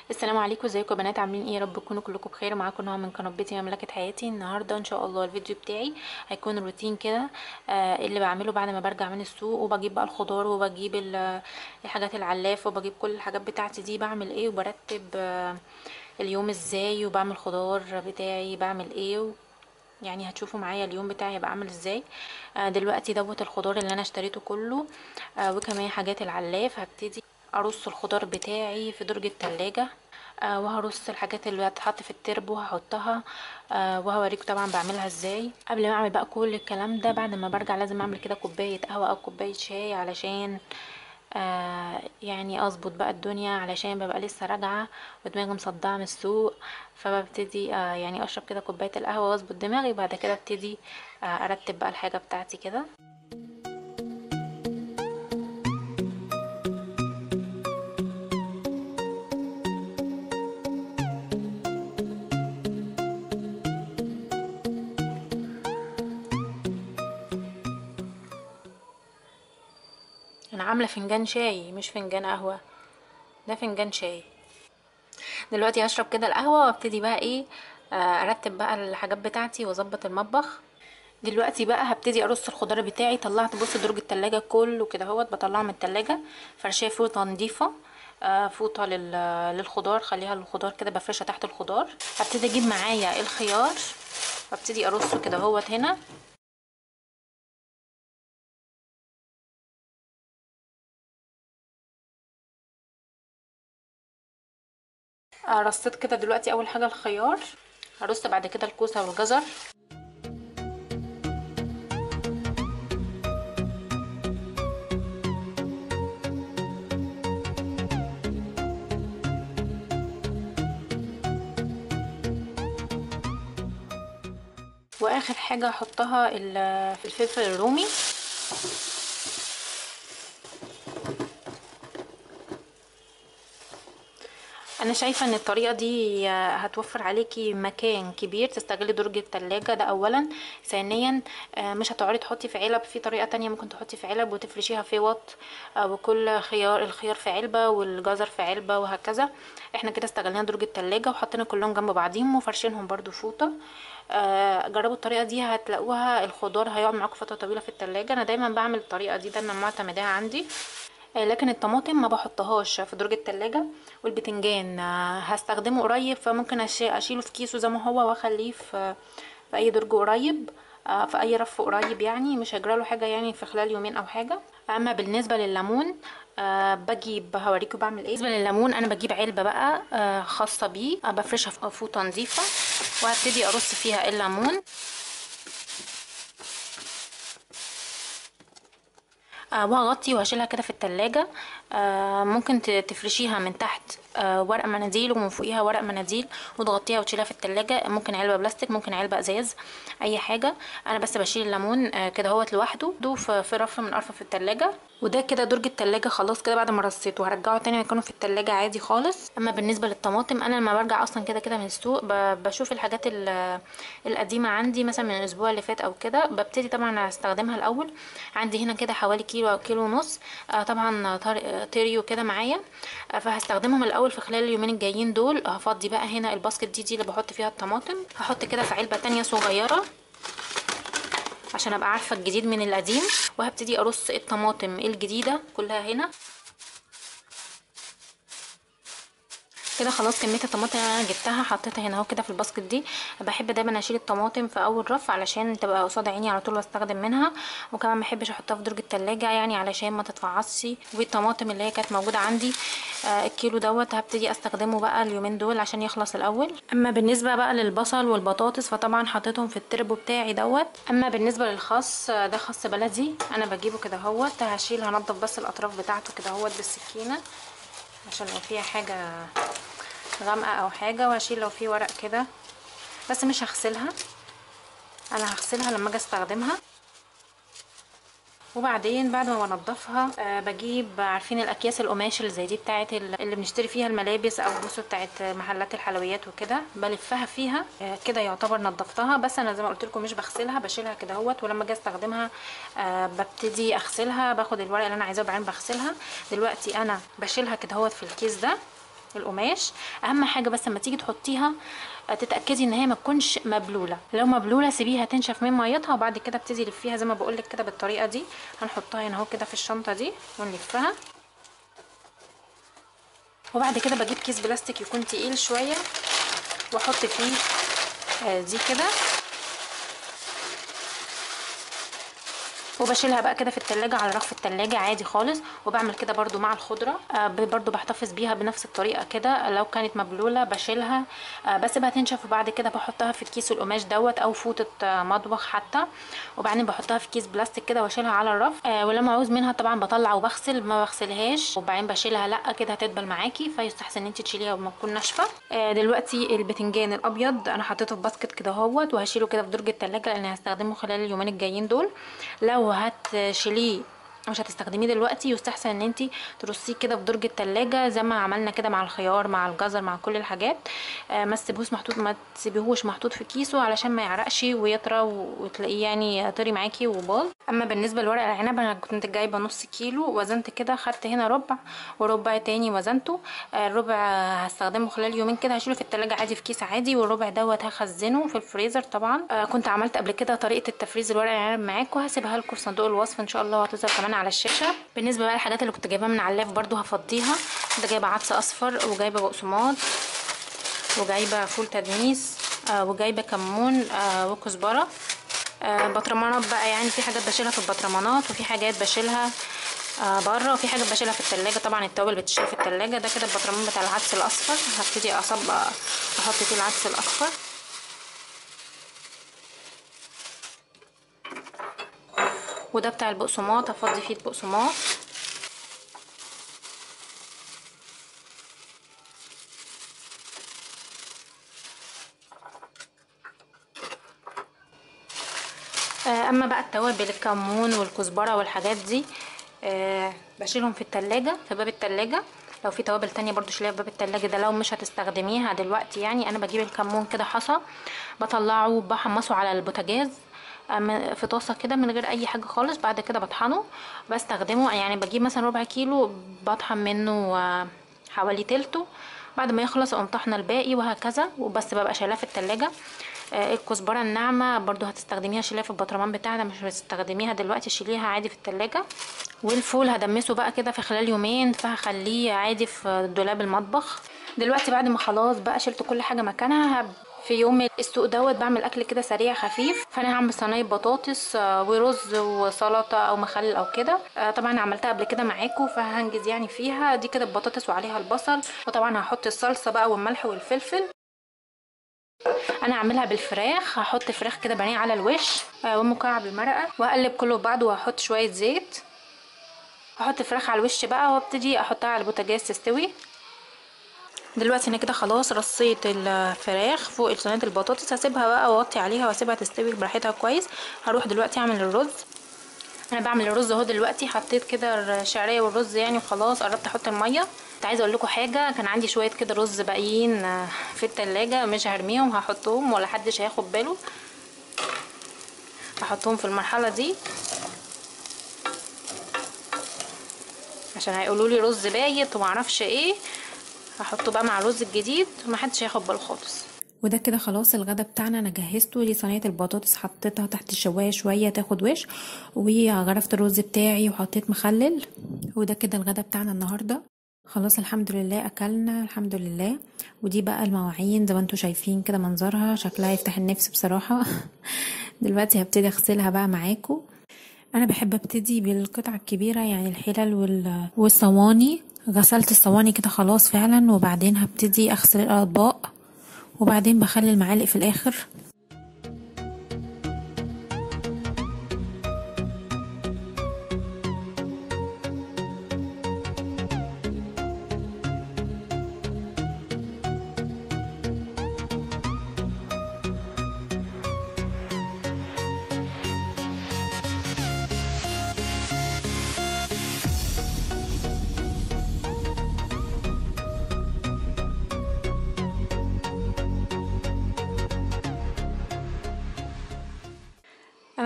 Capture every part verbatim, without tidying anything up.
السلام عليكم، ازيكم يا بنات؟ عاملين ايه؟ يا رب تكونوا كلكم بخير. معاكم نهى من قناه بيتي مملكه حياتي. النهارده ان شاء الله الفيديو بتاعي هيكون روتين كده، آه اللي بعمله بعد ما برجع من السوق وبجيب بقى الخضار وبجيب ال- الحاجات العلاف وبجيب كل الحاجات بتاعتي دي. بعمل ايه وبرتب آه اليوم ازاي، وبعمل خضار بتاعي بعمل ايه و... يعني هتشوفوا معايا اليوم بتاعي هيبقى عامل ازاي. آه دلوقتي دوت الخضار اللي انا اشتريته كله، آه وكمان حاجات العلاف. هبتدي ارص الخضار بتاعي في درج التلاجة، آه وهرص الحاجات اللي هتحط في التربو وهحطها. آه وهوريكم طبعا بعملها ازاي. قبل ما اعمل بقى كل الكلام ده، بعد ما برجع لازم اعمل كده كوبايه قهوه او كوبايه شاي، علشان آه يعني اظبط بقى الدنيا، علشان ببقى لسه راجعه ودماغي مصدعه من السوق. فببتدي آه يعني اشرب كده كوبايه القهوه واظبط دماغي، وبعد كده ابتدي آه ارتب بقى الحاجه بتاعتي كده. انا عامله فنجان شاي مش فنجان قهوه، ده فنجان شاي. دلوقتي هشرب كده القهوة وابتدي بقى ايه، آه، ارتب بقى الحاجات بتاعتي واظبط المطبخ. دلوقتي بقى هبتدي ارص الخضار بتاعي. طلعت بص درج التلاجة كله كده اهوت، بطلعه من التلاجة فرشاه فوطة نضيفة، آه، فوطة لل- للخضار، خليها للخضار كده، بفرشها تحت الخضار. هبتدي اجيب معايا الخيار وابتدي ارصه كده اهوت هنا. آه، رصيت كده دلوقتي اول حاجة الخيار، هرص بعد كده الكوسة والجزر. واخر حاجة هحطها ال- الفلفل الرومي. انا شايفه ان الطريقه دي هتوفر عليكي مكان كبير تستغلي درج التلاجة، ده اولا. ثانيا آه، مش هتقعدي تحطي في علب. في طريقه تانية ممكن تحطي في علب وتفرشيها في وط، آه، وكل خيار الخيار في علبه والجزر في علبه وهكذا. احنا كده استغلينا درج التلاجة وحطينا كلهم جنب بعضيهم وفرشينهم برضو فوطه. آه، جربوا الطريقه دي هتلاقوها الخضار هيقعد معاكم فتره طويله في التلاجة. انا دايما بعمل الطريقه دي، دايما معتمداها عندي. آه، لكن الطماطم ما بحطهاش في درج التلاجة. والبتنجان آه، هستخدمه قريب، فممكن أشي- اشيله في كيسه زي ما هو واخليه في في اي درج قريب، آه، في اي رف قريب، يعني مش هيجراله حاجه يعني في خلال يومين او حاجه. اما بالنسبه لليمون، أه بجيب هوريكم بعمل ايه. بالنسبه لليمون انا بجيب علبه بقى أه خاصه بيه، أه بفرشها في فوطه نظيفه وهبتدي ارص فيها الليمون. آه وهغطي وهشيلها كده في التلاجة. آه ممكن ت- تفرشيها من تحت آه ورق مناديل، ومن فوقيها ورق مناديل، وتغطيها وتشيلها في التلاجة. ممكن علبة بلاستيك، ممكن علبة ازاز، اي حاجة. انا بس بشيل الليمون آه كده هوت لوحده دو في في رف من ارفف التلاجة. وده كده درج التلاجة خلاص كده بعد ما رصيته. هرجعه تاني مكانه في التلاجة عادي خالص. اما بالنسبة للطماطم، انا لما برجع اصلا كده كده من السوق ب- بشوف الحاجات ال- القديمة عندي مثلا من الاسبوع اللي فات او كده، ببتدي طبعا استخدمها الاول. عندي هنا كده حوالي كيلو او كيلو ونص، آه طبعا طر- آه، طريو كده معايا. آه فهستخدمهم الاول في خلال اليومين الجايين دول. هفضي بقى هنا الباسكت دي دي اللي بحط فيها الطماطم. هحط كده في علبة تانية صغيرة عشان ابقى عارفة الجديد من القديم. وهبتدي ارص الطماطم الجديدة كلها هنا كده. خلاص كميه الطماطم اللي انا جبتها حطيتها هنا اهو كده في الباسكت دي. بحب دايما اشيل الطماطم في اول رف علشان تبقى قصاد عيني على طول واستخدم منها. وكمان ما بحبش احطها في درج التلاجة يعني علشان ما تتفعصش. والطماطم اللي هي كانت موجوده عندي آه الكيلو دوت هبتدي استخدمه بقى اليومين دول عشان يخلص الاول. اما بالنسبه بقى للبصل والبطاطس فطبعا حطيتهم في التربو بتاعي دوت. اما بالنسبه للخس، آه، ده خس بلدي انا بجيبه كده اهوت. هشيل هنضف بس الاطراف بتاعته كده اهوت بالسكينه عشان لو فيها حاجه غامقه او حاجه، وهشيل لو في ورق كده، بس مش هغسلها. انا هغسلها لما اجي استخدمها. وبعدين بعد ما بنضفها أه بجيب، عارفين الاكياس القماش اللي زي دي بتاعت اللي بنشتري فيها الملابس او بصوا بتاعت محلات الحلويات وكده، بلفها فيها أه كده يعتبر نضفتها. بس انا زي ما قلت لكم مش بغسلها، بشيلها كده اهوت. ولما اجي استخدمها أه ببتدي اغسلها، باخد الورق اللي انا عايزاه وبعدين بغسلها. دلوقتي انا بشيلها كده اهوت في الكيس ده القماش. اهم حاجه بس لما تيجي تحطيها تتاكدي ان هي ما تكونش مبلوله، لو مبلوله سيبيها تنشف من ميتها وبعد كده ابتدي لفيها زي ما بقول لك كده بالطريقه دي. هنحطها هنا اهو كده في الشنطه دي ونلفها، وبعد كده بجيب كيس بلاستيك يكون تقيل شويه واحط فيه دي كده، وبشيلها بقى كده في التلاجة على رف التلاجة عادي خالص. وبعمل كده برضو مع الخضرة، آه برضو بحتفظ بيها بنفس الطريقة كده. لو كانت مبلولة بشيلها، آه بسيبها تنشف وبعد كده بحطها في الكيس القماش دوت او فوطة آه مطبخ حتى، وبعدين بحطها في كيس بلاستيك كده واشيلها على الرف. آه ولما عاوز منها طبعا بطلع وبغسل، ما بغسلهاش وبعدين بشيلها لا كده هتدبل معاكي، فيستحسن ان انت تشيليها وما تكون ناشفه. آه دلوقتي البتنجان الابيض انا حطيته في باسكت كده اهوت، وهشيله كده في درج التلاجة لان هستخدمه خلال اليومين الجايين دول. لو هتشيليه مش هتستخدميه دلوقتي يستحسن ان انتي ترصيه كده في درج التلاجة زي ما عملنا كده مع الخيار مع الجزر مع كل الحاجات. آه ما تسيبوش محطوط ما تسيبيهوش محطوط في كيسه علشان ما يعرقش ويطرى وتلاقيه يعني طري معاكي وباظ. اما بالنسبه لورق العنب انا كنت جايبه نص كيلو، وزنت كده خدت هنا ربع وربع تاني وزنته. آه الربع هستخدمه خلال يومين كده، هشيله في التلاجة عادي في كيس عادي، والربع دوت هخزنه في الفريزر طبعا. آه كنت عملت قبل كده طريقه التفريز الورق العنب معاكم، هسيبها لكم في صندوق الوصف ان شاء الله وهتظهر كمان على الشاشه. بالنسبه بقى للحاجات اللي كنت جايباها من علاف برضو هفضيها. ده جايبه عدس اصفر وجايبه بقسماط وجايبه فول تدميس آه وجايبه كمون آه وكزبره. آه بطرمانات بقى، يعني في حاجات بشيلها في البطرمانات وفي حاجات بشيلها آه بره وفي حاجات بشيلها في التلاجة. طبعا التوابل بتشيل في التلاجة. ده كده البطرمان بتاع العدس الاصفر، هبتدي اصب احط فيه العدس الاصفر. وده بتاع البقسماط هفضي فيه البقسماط. اما بقى التوابل الكمون والكزبره والحاجات دي أه بشيلهم في التلاجة في باب التلاجة. لو في توابل تانية برضو شيلها في باب التلاجة، ده لو مش هتستخدميها دلوقتي. يعني انا بجيب الكمون كده حصى بطلعه بحمصه على البوتاجاز في طاسه كده من غير اي حاجه خالص، بعد كده بطحنه بستخدمه. يعني بجيب مثلا ربع كيلو بطحن منه حوالي تلته، بعد ما يخلص اقوم طحنه الباقي وهكذا، وبس ببقى شايلاه في التلاجة. آه الكزبره الناعمه برضو هتستخدميها شيليها في البطرمان بتاعنا، مش هتستخدميها دلوقتي شيليها عادي في التلاجة. والفول هدمسه بقى كده في خلال يومين، فهخليه عادي في دولاب المطبخ. دلوقتي بعد ما خلاص بقى شلت كل حاجه مكانها، في يوم السوق دوت بعمل اكل كده سريع خفيف، فانا هعمل صينيه بطاطس ورز وسلطه او مخلل او كده. طبعا عملتها قبل كده معاكم فهنجز يعني فيها. دي كده البطاطس وعليها البصل، وطبعا هحط الصلصه بقى والملح والفلفل. انا هعملها بالفراخ، هحط فراخ كده بانيه على الوش ومكعب المرقه واقلب كله ببعضه وهحط شويه زيت. هحط فراخ على الوش بقى وابتدي احطها على البوتاجاز تستوي. دلوقتي انا كده خلاص رصيت الفراخ فوق صينيه البطاطس، هسيبها بقى واوطي عليها واسيبها تستوي براحتها كويس. هروح دلوقتي اعمل الرز. انا بعمل الرز اهو دلوقتي، حطيت كده الشعريه والرز يعني وخلاص قربت احط الميه. كنت عايزه اقول لكم حاجه، كان عندي شويه كده رز باقيين في التلاجة مش هرميهم، هحطهم ولا حدش هياخد باله. هحطهم في المرحله دي عشان هيقولوا لي رز بايت ومعرفش ايه. هحطه بقى مع الرز الجديد ومحدش هياخد باله خالص. وده كده خلاص الغدا بتاعنا انا جهزته. دي صينيه البطاطس حطيتها تحت الشوايه شويه تاخد وش، وغرفت الرز بتاعي وحطيت مخلل. وده كده الغدا بتاعنا النهارده. خلاص الحمد لله اكلنا الحمد لله. ودي بقى المواعين زي ما انتم شايفين كده منظرها شكلها يفتح النفس بصراحه. دلوقتي هبتدي اغسلها بقى معاكم. انا بحب ابتدي بالقطع الكبيره يعني الحلل والصواني. غسلت الصواني كده خلاص فعلا، وبعدين هبتدي اغسل الاطباق، وبعدين بخلي المعالق في الاخر.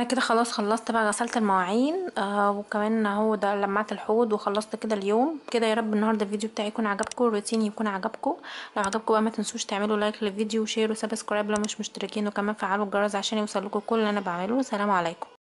انا كده خلاص خلصت بقى، غسلت المواعين آه وكمان اهو ده لمعت الحوض وخلصت كده اليوم كده. يا رب النهارده الفيديو بتاعي يكون عجبكم، الروتين يكون عجبكم. لو عجبكم بقى ما تنسوش تعملوا لايك للفيديو وشير وسبسكرايب لو مش مشتركين، وكمان فعلوا الجرس عشان يوصلكوا كل اللي انا بعمله. سلام عليكم.